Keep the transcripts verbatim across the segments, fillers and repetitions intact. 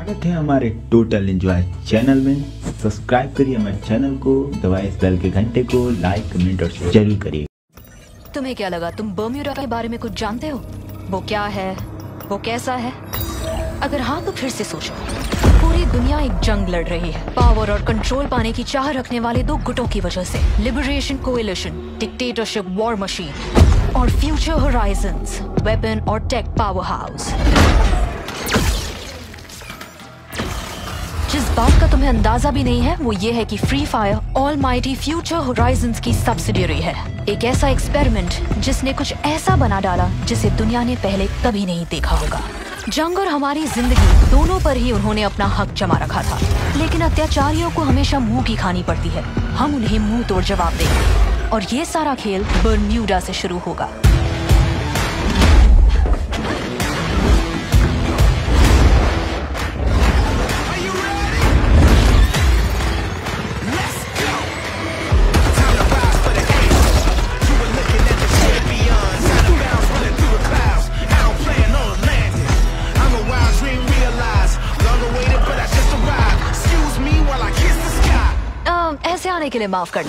स्वागत है हमारे टोटल एंजॉय चैनल में। सब्सक्राइब करिए हमारे चैनल को, दबाइए इस बेल के घंटे को, लाइक कमेंट और शेयर जरूर करिए। तुम्हें क्या लगा तुम बर्म्यूडा के बारे में कुछ जानते हो? वो क्या है, वो कैसा है? अगर हाँ तो फिर से सोचो। पूरी दुनिया एक जंग लड़ रही है पावर और कंट्रोल पाने की चाह रखने वाले दो गुटों की वजह से। Liberation coalition, dictatorship war machine और फ्यूचर होराइजन्स, वेपन और टेक पावर हाउस। जिस बात का तुम्हें अंदाजा भी नहीं है वो ये है कि free fire almighty future horizons की सब्सिडियरी है। एक ऐसा एक्सपेरिमेंट जिसने कुछ ऐसा बना डाला जिसे दुनिया ने पहले कभी नहीं देखा होगा। जंग और हमारी जिंदगी दोनों पर ही उन्होंने अपना हक जमा रखा था, लेकिन अत्याचारियों को हमेशा मुंह की खानी पड़ती है। हम उन्हें मुंह तोड़ जवाब देंगे और ये सारा खेल बर्म्यूडा से शुरू होगा। ऐसे आने के लिए माफ करना।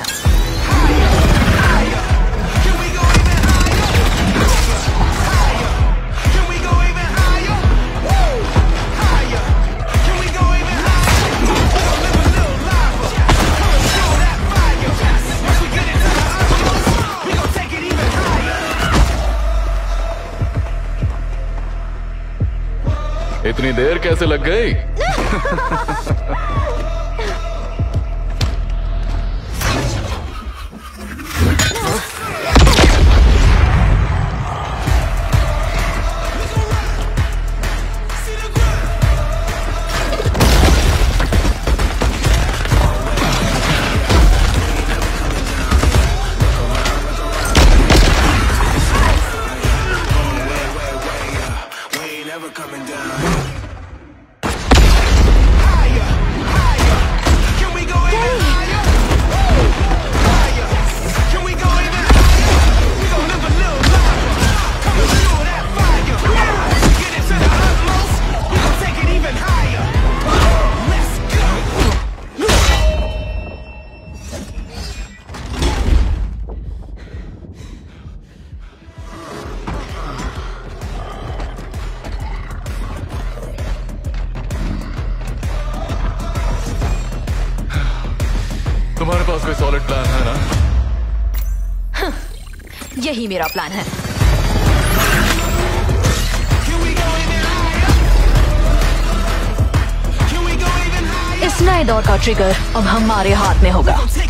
इतनी देर कैसे लग गई? तुम्हारे पास कोई सॉलिड प्लान है ना? हाँ, यही मेरा प्लान है। इस नए दौर का ट्रिगर अब हमारे हाथ में होगा।